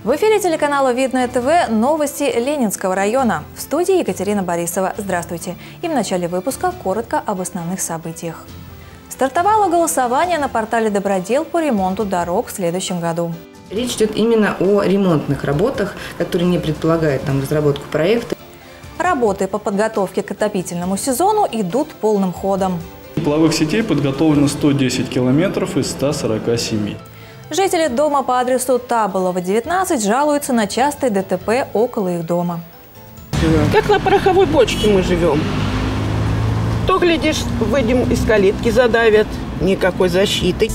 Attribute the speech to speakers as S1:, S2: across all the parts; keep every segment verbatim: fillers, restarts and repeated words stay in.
S1: В эфире телеканала «Видное ТВ» новости Ленинского района. В студии Екатерина Борисова. Здравствуйте. И в начале выпуска коротко об основных событиях. Стартовало голосование на портале «Добродел» по ремонту дорог в следующем году.
S2: Речь идет именно о ремонтных работах, которые не предполагают там разработку проекта.
S1: Работы по подготовке к отопительному сезону идут полным ходом.
S3: Тепловых сетей подготовлено сто десять километров из ста сорока семи.
S1: Жители дома по адресу Таболова, девятнадцать, жалуются на частые ДТП около их дома.
S4: Как на пороховой бочке мы живем. То, глядишь, выйдем из калитки, задавят. Никакой защиты.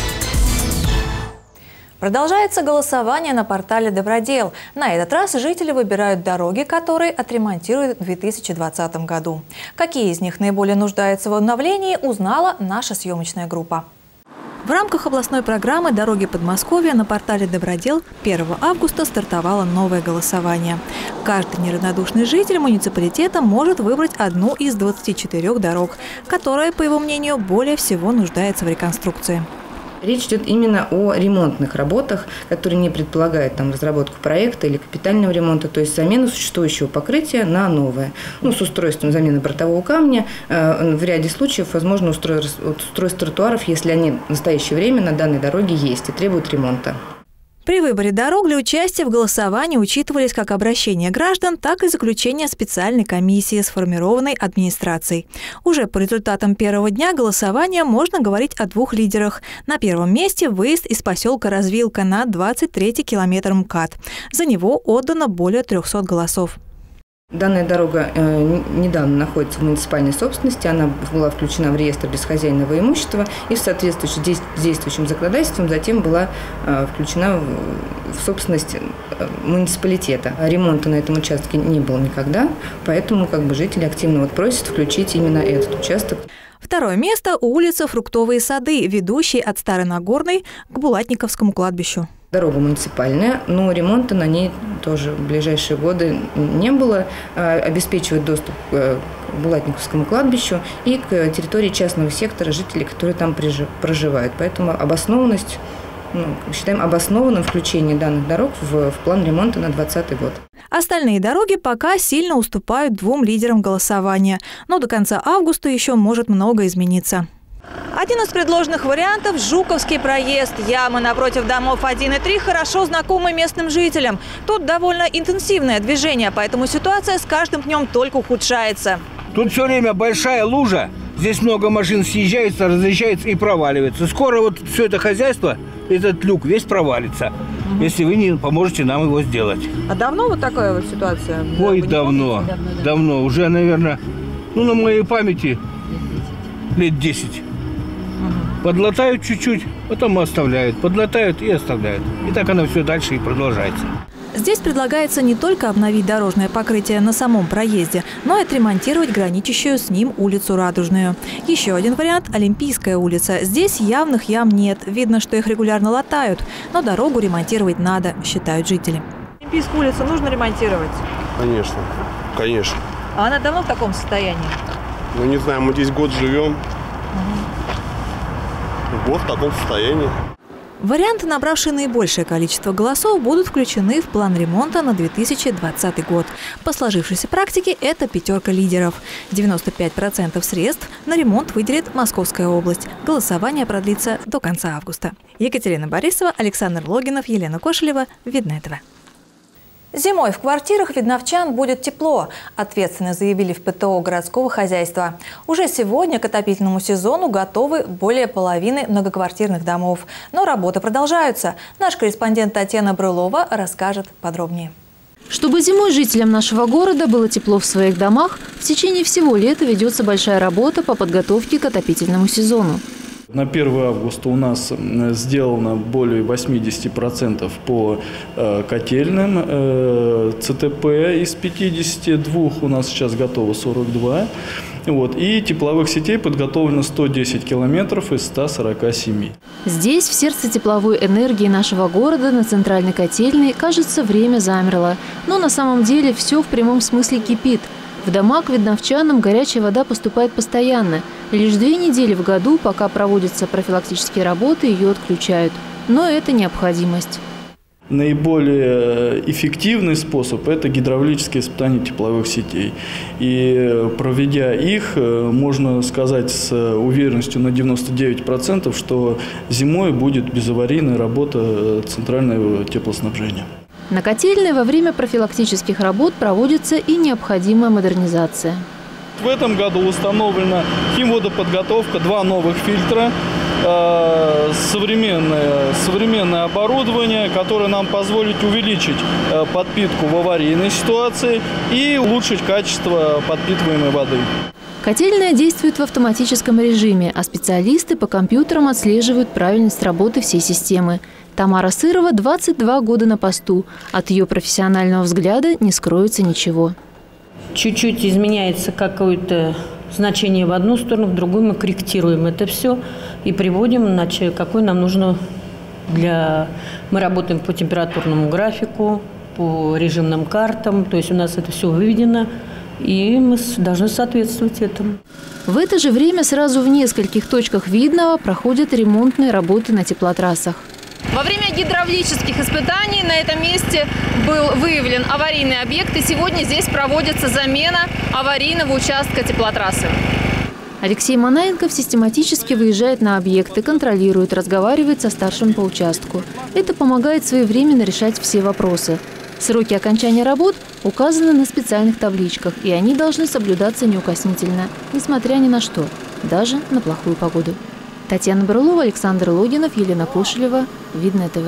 S1: Продолжается голосование на портале «Добродел». На этот раз жители выбирают дороги, которые отремонтируют в две тысячи двадцатом году. Какие из них наиболее нуждаются в обновлении, узнала наша съемочная группа. В рамках областной программы «Дороги Подмосковья» на портале «Добродел» первого августа стартовало новое голосование. Каждый неравнодушный житель муниципалитета может выбрать одну из двадцати четырёх дорог, которая, по его мнению, более всего нуждается в реконструкции.
S2: Речь идет именно о ремонтных работах, которые не предполагают там разработку проекта или капитального ремонта, то есть замену существующего покрытия на новое. Ну, с устройством замены бортового камня. Э, в ряде случаев возможно устройство, устройство тротуаров, если они в настоящее время на данной дороге есть и требуют ремонта.
S1: При выборе дорог для участия в голосовании учитывались как обращения граждан, так и заключения специальной комиссии, сформированной администрацией. Уже по результатам первого дня голосования можно говорить о двух лидерах. На первом месте выезд из поселка Развилка на двадцать третий километр МКАД. За него отдано более трёхсот голосов.
S2: Данная дорога э, недавно находится в муниципальной собственности, она была включена в реестр бесхозяйного имущества и в соответствии с действующим законодательством затем была э, включена в, в собственность э, муниципалитета. Ремонта на этом участке не было никогда, поэтому как бы жители активно вот просят включить именно этот участок.
S1: Второе место – улица Фруктовые сады, ведущей от Старой Нагорной к Булатниковскому кладбищу.
S2: Дорога муниципальная, но ремонта на ней тоже в ближайшие годы не было. Обеспечивает доступ к Булатниковскому кладбищу и к территории частного сектора жителей, которые там проживают. Поэтому обоснованность, ну, считаем обоснованным включение данных дорог в, в план ремонта на двадцатый год.
S1: Остальные дороги пока сильно уступают двум лидерам голосования, но до конца августа еще может много измениться. Один из предложенных вариантов – Жуковский проезд. Ямы напротив домов один и три хорошо знакомы местным жителям. Тут довольно интенсивное движение, поэтому ситуация с каждым днем только ухудшается.
S5: Тут все время большая лужа, здесь много машин съезжается, разъезжается и проваливается. Скоро вот все это хозяйство, этот люк весь провалится, угу. Если вы не поможете нам его сделать.
S1: А давно вот такая вот ситуация?
S5: Ой, давно, давно, давно, уже, наверное, ну на моей памяти лет десять. Подлатают чуть-чуть, потом оставляют, подлатают и оставляют. И так оно все дальше и продолжается.
S1: Здесь предлагается не только обновить дорожное покрытие на самом проезде, но и отремонтировать граничащую с ним улицу Радужную. Еще один вариант – Олимпийская улица. Здесь явных ям нет. Видно, что их регулярно латают. Но дорогу ремонтировать надо, считают жители. Олимпийскую улицу нужно ремонтировать?
S6: Конечно, конечно.
S1: А она давно в таком состоянии?
S6: Ну, не знаю, мы здесь год живем. Вот в таком состоянии.
S1: Варианты, набравшие наибольшее количество голосов, будут включены в план ремонта на две тысячи двадцатый год. По сложившейся практике это пятерка лидеров. девяносто пять процентов средств на ремонт выделит Московская область. Голосование продлится до конца августа. Екатерина Борисова, Александр Логинов, Елена Кошелева. Видное ТВ. Зимой в квартирах видновчан будет тепло, ответственно заявили в ПТО городского хозяйства. Уже сегодня к отопительному сезону готовы более половины многоквартирных домов. Но работы продолжаются. Наш корреспондент Татьяна Брылова расскажет подробнее.
S7: Чтобы зимой жителям нашего города было тепло в своих домах, в течение всего лета ведется большая работа по подготовке к отопительному сезону.
S3: На первое августа у нас сделано более восьмидесяти процентов по э, котельным, э, ЦТП из пятидесяти двух у нас сейчас готово сорок два. Вот, и тепловых сетей подготовлено сто десять километров из ста сорока семи.
S7: Здесь, в сердце тепловой энергии нашего города, на центральной котельной, кажется, время замерло. Но на самом деле все в прямом смысле кипит. В дома к видновчанам горячая вода поступает постоянно. Лишь две недели в году, пока проводятся профилактические работы, ее отключают. Но это необходимость.
S3: наиболее эффективный способ – это гидравлические испытания тепловых сетей. И проведя их, можно сказать с уверенностью на девяносто девять процентов, что зимой будет безаварийная работа центрального теплоснабжения.
S7: На котельной во время профилактических работ проводится и необходимая модернизация.
S3: В этом году установлена химводоподготовка, два новых фильтра, э, современное, современное оборудование, которое нам позволит увеличить э, подпитку в аварийной ситуации и улучшить качество подпитываемой воды.
S7: Котельная действует в автоматическом режиме, а специалисты по компьютерам отслеживают правильность работы всей системы. Тамара Сырова двадцать два года на посту. От ее профессионального взгляда не скроется ничего.
S8: Чуть-чуть изменяется какое-то значение в одну сторону, в другую мы корректируем это все и приводим, иначе какой нам нужно для... Мы работаем по температурному графику, по режимным картам, то есть у нас это все выведено, и мы должны соответствовать этому.
S7: В это же время сразу в нескольких точках Видного проходят ремонтные работы на теплотрассах.
S9: Во время гидравлических испытаний на этом месте был выявлен аварийный объект, и сегодня здесь проводится замена аварийного участка теплотрассы.
S7: Алексей Манаенков систематически выезжает на объекты, контролирует, разговаривает со старшим по участку. Это помогает своевременно решать все вопросы. Сроки окончания работ указаны на специальных табличках, и они должны соблюдаться неукоснительно, несмотря ни на что, даже на плохую погоду. Татьяна Брылова, Александр Логинов, Елена Кошелева, Видное ТВ.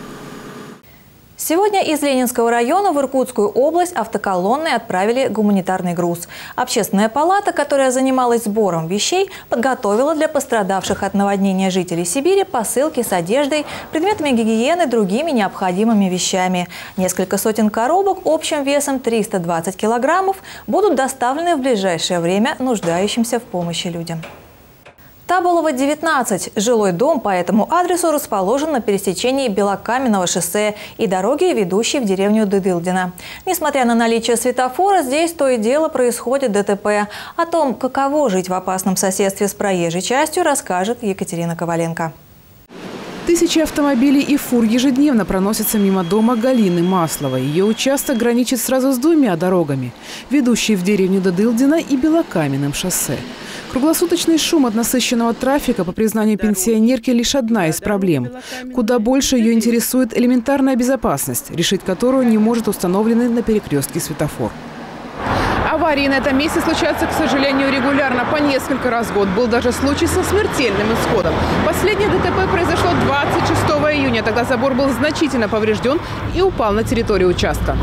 S1: Сегодня из Ленинского района в Иркутскую область автоколонной отправили гуманитарный груз. Общественная палата, которая занималась сбором вещей, подготовила для пострадавших от наводнения жителей Сибири посылки с одеждой, предметами гигиены и другими необходимыми вещами. Несколько сотен коробок общим весом триста двадцать килограммов будут доставлены в ближайшее время нуждающимся в помощи людям. Таболова, девятнадцать. Жилой дом по этому адресу расположен на пересечении Белокаменного шоссе и дороги, ведущей в деревню Дыдылдино. Несмотря на наличие светофора, здесь то и дело происходит ДТП. О том, каково жить в опасном соседстве с проезжей частью, расскажет Екатерина Коваленко.
S10: Тысячи автомобилей и фур ежедневно проносятся мимо дома Галины Масловой. Ее участок граничит сразу с двумя дорогами, ведущей в деревню Дыдылдино и Белокаменным шоссе. Круглосуточный шум от насыщенного трафика, по признанию пенсионерки, лишь одна из проблем. Куда больше ее интересует элементарная безопасность, решить которую не может установленный на перекрестке светофор. Аварии на этом месте случаются, к сожалению, регулярно, по несколько раз в год. Был даже случай со смертельным исходом. Последнее ДТП произошло двадцать шестого июня. Тогда забор был значительно поврежден и упал на территорию участка.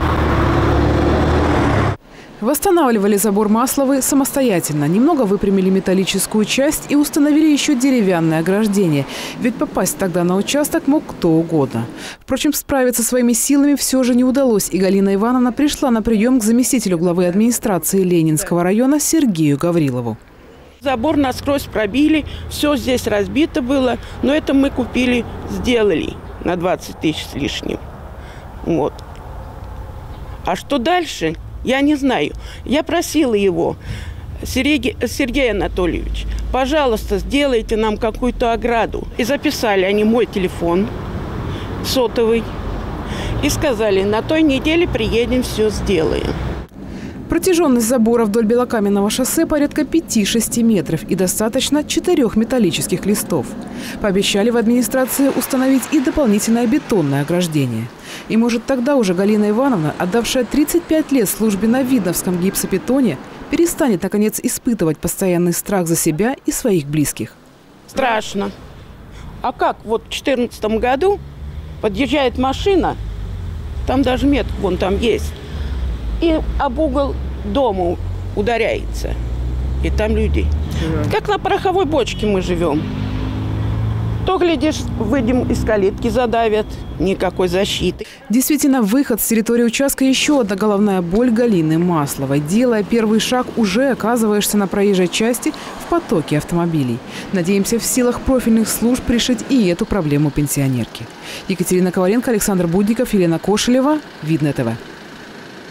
S10: Восстанавливали забор Масловой самостоятельно. Немного выпрямили металлическую часть и установили еще деревянное ограждение. Ведь попасть тогда на участок мог кто угодно. Впрочем, справиться своими силами все же не удалось. И Галина Ивановна пришла на прием к заместителю главы администрации Ленинского района Сергею Гаврилову.
S4: Забор насквозь пробили, все здесь разбито было. Но это мы купили, сделали на двадцать тысяч с лишним. Вот. А что дальше? Я не знаю. Я просила его, Сергей, Сергей Анатольевич, пожалуйста, сделайте нам какую-то ограду. И записали они мой телефон сотовый. И сказали, на той неделе приедем, все сделаем.
S10: Протяженность забора вдоль Белокаменного шоссе порядка пяти-шести метров и достаточно четырех металлических листов. Пообещали в администрации установить и дополнительное бетонное ограждение. И может тогда уже Галина Ивановна, отдавшая тридцать пять лет службе на Видновском гипсобетоне, перестанет наконец испытывать постоянный страх за себя и своих близких.
S4: Страшно. А как? Вот в две тысячи четырнадцатом году подъезжает машина, там даже метр вон там есть, и об угол дома ударяется. И там люди. Как на пороховой бочке мы живем. То, глядишь, выйдем из калитки, задавят. Никакой защиты.
S10: Действительно, выход с территории участка – еще одна головная боль Галины Масловой. Делая первый шаг, уже оказываешься на проезжей части в потоке автомобилей. Надеемся, в силах профильных служб решить и эту проблему пенсионерки. Екатерина Коваленко, Александр Будников, Елена Кошелева. Видное ТВ.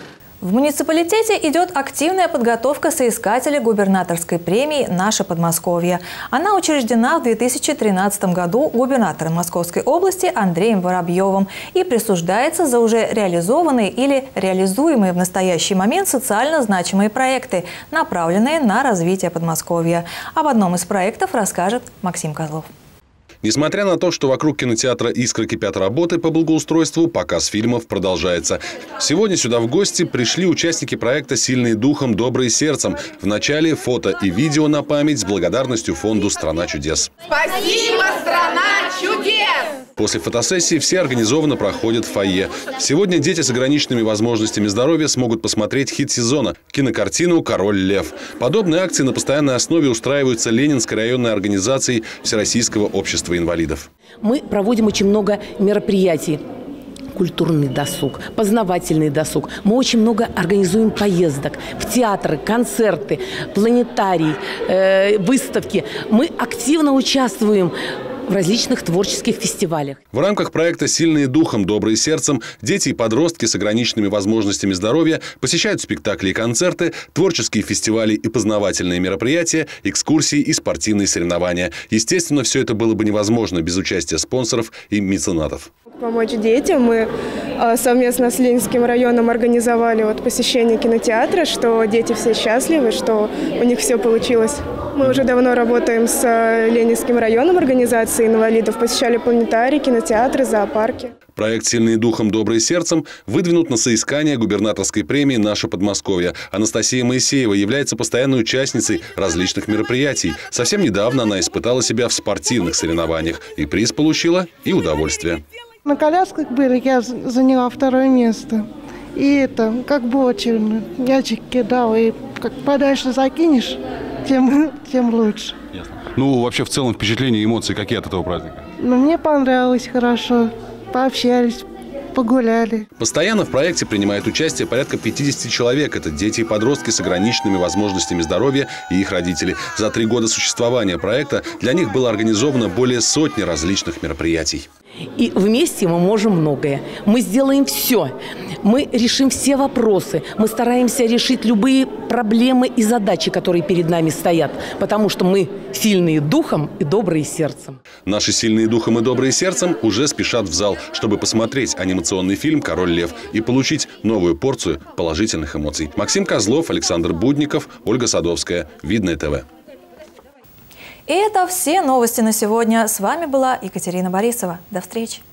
S1: В муниципалитете идет активная подготовка соискателя губернаторской премии «Наше Подмосковье». Она учреждена в две тысячи тринадцатом году губернатором Московской области Андреем Воробьевым и присуждается за уже реализованные или реализуемые в настоящий момент социально значимые проекты, направленные на развитие Подмосковья. Об одном из проектов расскажет Максим Козлов.
S11: Несмотря на то, что вокруг кинотеатра «Искра» кипят работы по благоустройству, показ фильмов продолжается. Сегодня сюда в гости пришли участники проекта «Сильные духом, добрые сердцем». В начале фото и видео на память с благодарностью фонду «Страна чудес».
S12: Спасибо, страна чудес!
S11: После фотосессии все организованно проходят в фойе. Сегодня дети с ограниченными возможностями здоровья смогут посмотреть хит сезона – кинокартину «Король лев». Подобные акции на постоянной основе устраиваются Ленинской районной организацией Всероссийского общества инвалидов.
S13: Мы проводим очень много мероприятий. Культурный досуг, познавательный досуг. Мы очень много организуем поездок в театры, концерты, планетарий, э, выставки. Мы активно участвуем в различных творческих фестивалях.
S11: В рамках проекта «Сильные духом, добрые сердцем» дети и подростки с ограниченными возможностями здоровья посещают спектакли и концерты, творческие фестивали и познавательные мероприятия, экскурсии и спортивные соревнования. Естественно, все это было бы невозможно без участия спонсоров и меценатов.
S14: Помочь детям. Мы совместно с Ленинским районом организовали вот посещение кинотеатра, что дети все счастливы, что у них все получилось. Мы уже давно работаем с Ленинским районом организации инвалидов, посещали планетарии, кинотеатры, зоопарки.
S11: Проект «Сильные духом, добрые сердцем» выдвинут на соискание губернаторской премии «Наше Подмосковье». Анастасия Моисеева является постоянной участницей различных мероприятий. Совсем недавно она испытала себя в спортивных соревнованиях. И приз получила, и удовольствие.
S15: На колясках были, я заняла второе место. И это, как бочерно, мячик кидал, и как подальше закинешь, тем, тем лучше.
S16: Ясно. Ну, вообще, в целом, впечатления и эмоции какие от этого праздника?
S15: Ну, мне понравилось хорошо, пообщались, погуляли.
S11: Постоянно в проекте принимает участие порядка пятидесяти человек. Это дети и подростки с ограниченными возможностями здоровья и их родители. За три года существования проекта для них было организовано более сотни различных мероприятий.
S13: И вместе мы можем многое. Мы сделаем все. Мы решим все вопросы. Мы стараемся решить любые проблемы и задачи, которые перед нами стоят. Потому что мы сильные духом и добрые сердцем.
S11: Наши сильные духом и добрые сердцем уже спешат в зал, чтобы посмотреть анимационный фильм «Король лев» и получить новую порцию положительных эмоций. Максим Козлов, Александр Будников, Ольга Садовская. Видное ТВ.
S1: И это все новости на сегодня. С вами была Екатерина Борисова. До встречи.